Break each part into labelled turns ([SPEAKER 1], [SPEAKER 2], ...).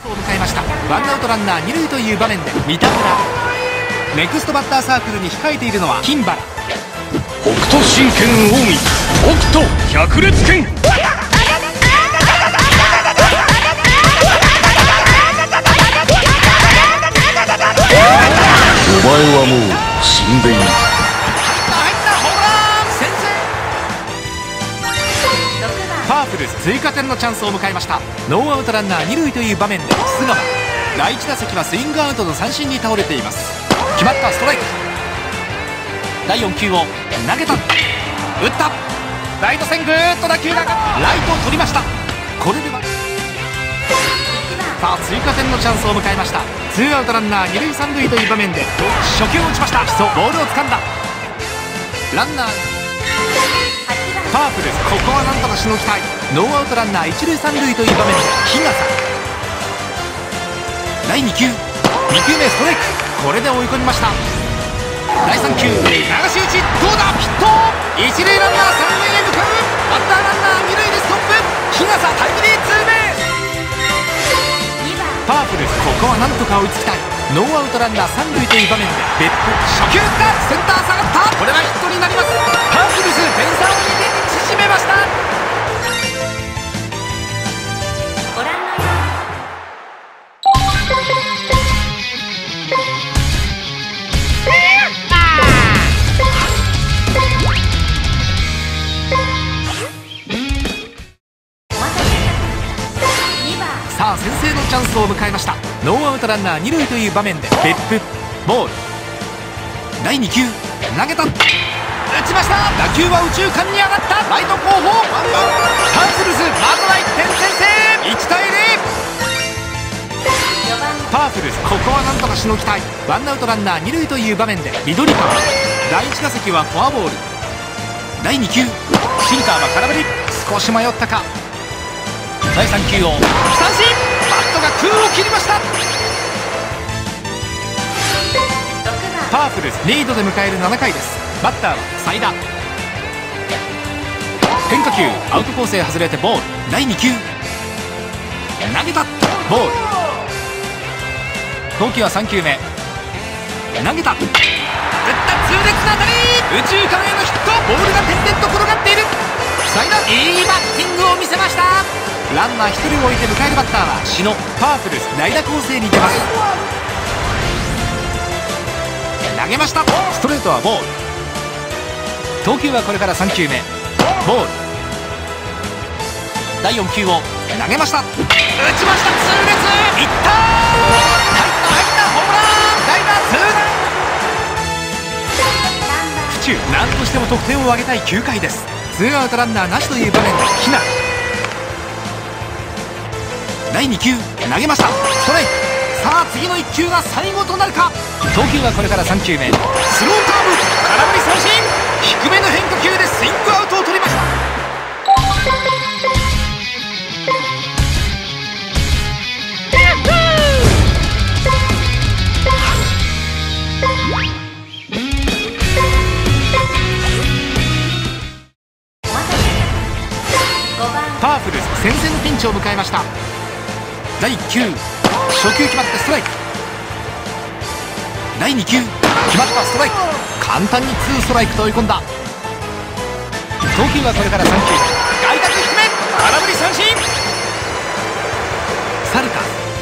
[SPEAKER 1] を迎えました。ワンアウトランナー2塁という場面で三田村。ネクストバッターサークルに控えているのは金原。
[SPEAKER 2] 北斗神拳近江、北斗百裂拳。お前はもう死んでいる。
[SPEAKER 1] パープルス追加点のチャンスを迎えました。ノーアウトランナー2塁という場面で菅野。第1打席はスイングアウトの三振に倒れています。決まったストライク。第4球を投げた、打った、ライト線ぐーっと打球がライトを取りました。これではさあ追加点のチャンスを迎えました。ツーアウトランナー2塁3塁という場面で初球を打ちました。ボールを掴んだ。ランナーパープルス、ここはなんとかしのぎたい。ノーアウトランナー1塁3塁という場面で日笠。第2球、2球目ストライク。これで追い込みました。第3球流し打ち、どうだ、ヒット。一塁ランナー3塁へ向かう。バッターランナー2塁でストップ。日笠タイムリーツーベース。パープルス、ここはなんとか追いつきたい。ノーアウトランナー3塁という場面で別府。初球打った、センター下がった。これはヒットになります。パープルス点差を2点に縮めました。ご覧のようさあ先制のチャンスを迎えました。ノーアウトランナー2塁という場面で別府。ボール。第2球投げた、打ちました。打球は右中間に上がった。ライト後方、パープルスまずは1点先制。1対0。パープルス、ここはなんとかしのぎたい。ワンアウトランナー2塁という場面で緑川。第1打席はフォアボール。第2球シンカーは空振り。少し迷ったか。第3球を三振。バットが空を切りました。パープルスリードで迎える7回です。バッターは斉田。変化球アウトコースへ外れてボール。第2球投げた、ボール。投球は3球目投げた、打った、痛烈な当たり。右中間へのヒット。ボールが点々と転がっている。斉田、いいバッティングを見せました。ランナー1人を置いて迎えるバッターは篠。パープルス代打攻勢に出ます。投げました。ストレートはボール。投球はこれから3球目ボール。第4球を投げました。打ちました。痛烈、いった、入ったホームラン。代打ツーラン。府中、何としても得点を挙げたい9回です。ツーアウトランナーなしという場面で日向。第2球投げました。ストライク。さあ次の1球が最後となるか。投球はこれから3球目スローカーブ。空振り三振。低めの変化球でスイングアウトを取りました。パープルス先制のピンチを迎えました。第1球初球決まってストライク。第2球決まった、ストライク。簡単に2ストライクと追い込んだ。投球はこれから3球外角低め、空振り三振。サルカ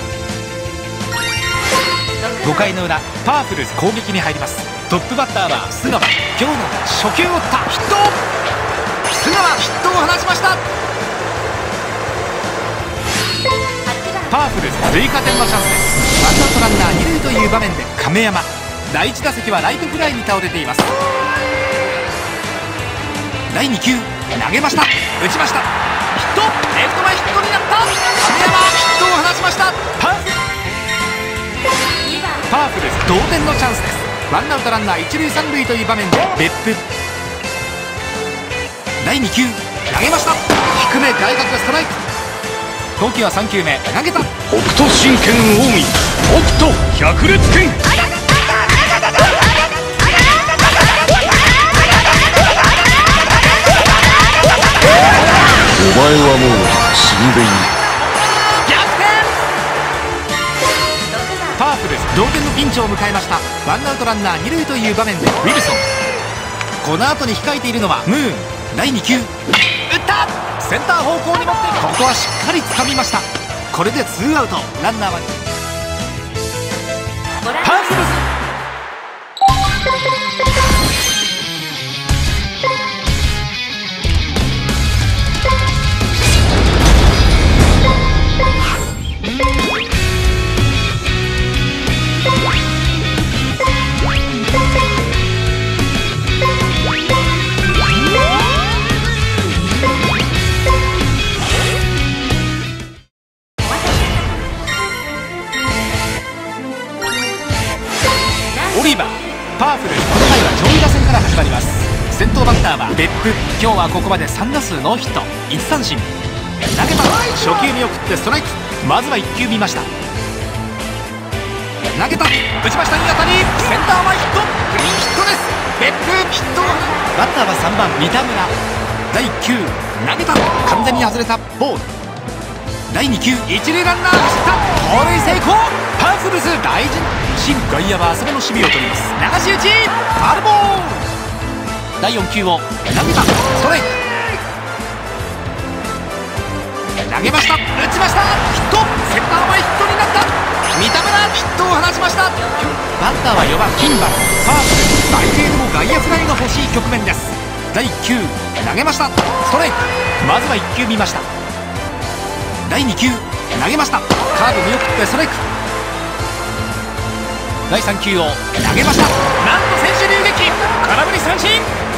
[SPEAKER 1] 5回の裏、パープルス攻撃に入ります。トップバッターは菅野。今日の初球を打ったヒット。菅野ヒットを放ちました。パープルス追加点のチャンスです。ワンアウトランナー2塁という場面で亀山。第1打席はライトフライに倒れています。第2球投げました。打ちました。ヒット。レフト前ヒットになった。亀山ヒットを放ちました。パープルス同点のチャンスです。ワンアウトランナー1塁3塁という場面で別府。第2球投げました。低め外角ストライク。投球は3球目投げた。
[SPEAKER 2] 北斗神拳近江、北斗百裂拳。お前はもう死んでいる。
[SPEAKER 1] 逆転。 ピンチを迎えました。ワンアウトランナー2塁という場面でウィルソン、この後に控えているのはムーン。第2球打った、センター方向に持って、ここはしっかり掴みました。これでツーアウト、ランナーはパーフルズ。オリバー、パワフル。この回は上位打線から始まります。先頭バッターは別府。今日はここまで3打数ノーヒット、1三振。投げた、初球見送ってストライク。まずは1球見ました。投げた、打ちました。いい当たり、センター前ヒット、クリーンヒットです。別府ヒット。バッターは3番三田村。第1球投げた、完全に外れた、ボール。第2球一塁ランナー走った、盗塁成功。パーフルズ大事。外野は浅めの守備を取ります。流し打ち、ファウルボール。第4球を投げた、ストライク。投げました、打ちました、ヒット。センター前ヒットになった。三田村ヒットを放ちました。バッターは4番金馬。パーフルズ最低でも外野フライが欲しい局面です。第1球投げました、ストライク。まずは1球見ました。第2球投げました、カーブ見送ってストライク。第3球を投げました、なんと選手流撃、空振り三振。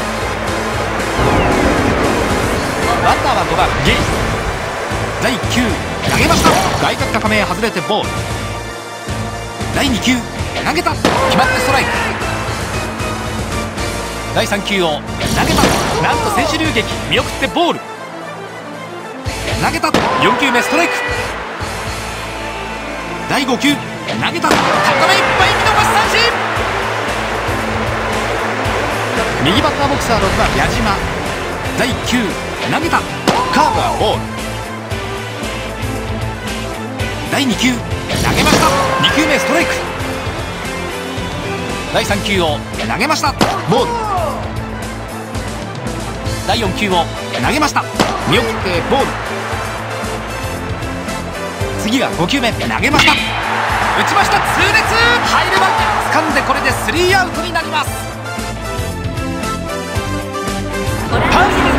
[SPEAKER 1] バッターは5番ゲイ。第1球投げました、外角高めへ外れてボール。第2球投げた、決まってストライク。第3球を投げた、なんと選手流撃、見送ってボール。投げた、4球目ストライク。第5球投げた、高めいっぱい見逃し三振。右バッターボクサー6番矢島。第1球投げた、カーブはボール。第2球投げました、2球目ストライク。第3球を投げました、ボール。第4球を投げました、見送ってボール。次が5球目投げました、打ちました、痛烈、入るバット掴んで、これで3アウトになります。パンフル